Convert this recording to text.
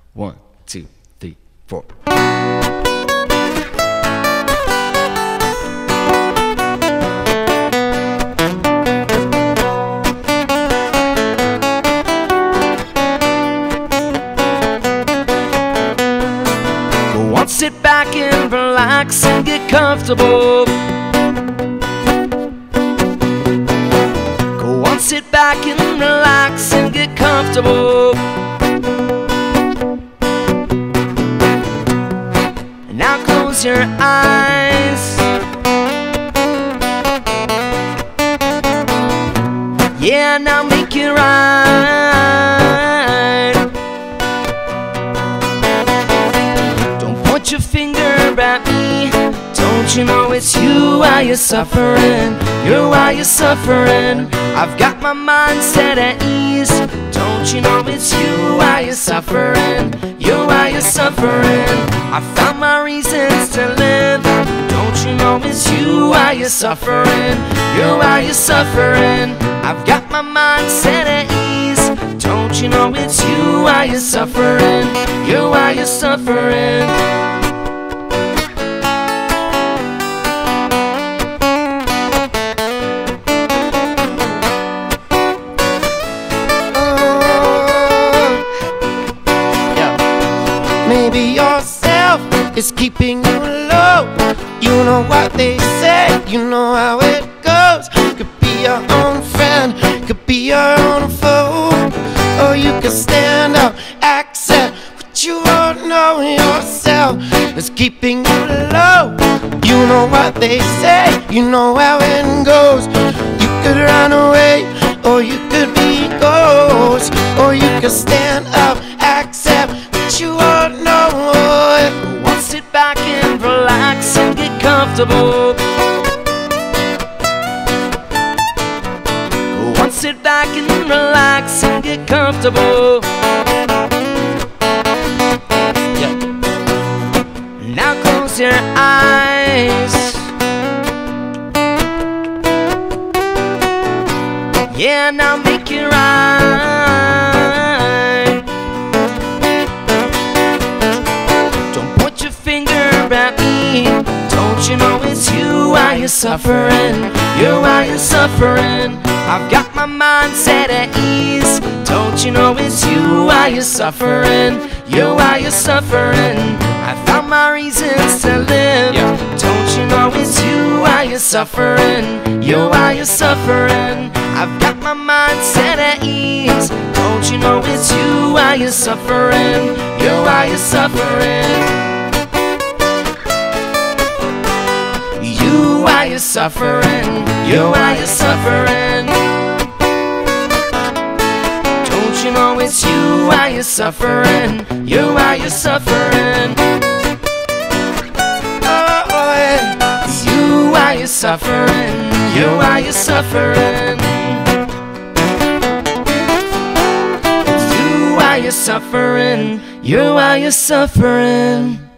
1, 2, 3, 4. Go on, sit back and relax and get comfortable. Go on, sit back and relax and get comfortable. Now close your eyes. Yeah, now make it right. Don't point your finger at me. Don't you know it's you why you're suffering? You're why you're suffering. I've got my mind set at ease. Don't you know it's you why you're suffering? You're why you're suffering. I found my reasons to live. Don't you know it's you why you're suffering? You're why you're suffering. I've got my mind set at ease. Don't you know it's you why you're suffering? You're why you're suffering. Maybe yourself is keeping you low. You know what they say, you know how it goes. Could be your own friend, could be your own foe. Or you could stand up, accept what you won't know yourself is keeping you low. You know what they say, you know how it goes. You could run away, or you could be ghost. Or you could stand up, accept what you won't know. Sit back and relax and get comfortable. Go on, sit back and relax and get comfortable. Yeah. Now close your eyes. Yeah, now make it right. At me. Don't you know it's you why you're suffering? You're why you're suffering. I've got my mind set at ease. Don't you know it's you why you're suffering? You're why you're suffering. I found my reasons to live. Don't you know it's you why you're suffering? You're why you're suffering. I've got my mind set at ease. Don't you know it's you why you're suffering? You're why you're suffering. You why you're suffering, you're why you're suffering. Don't you know it's you why you're suffering? You're why you're suffering. Oh, yeah. You why you're suffering, you're why you're suffering. You why you're suffering, you're why you're suffering.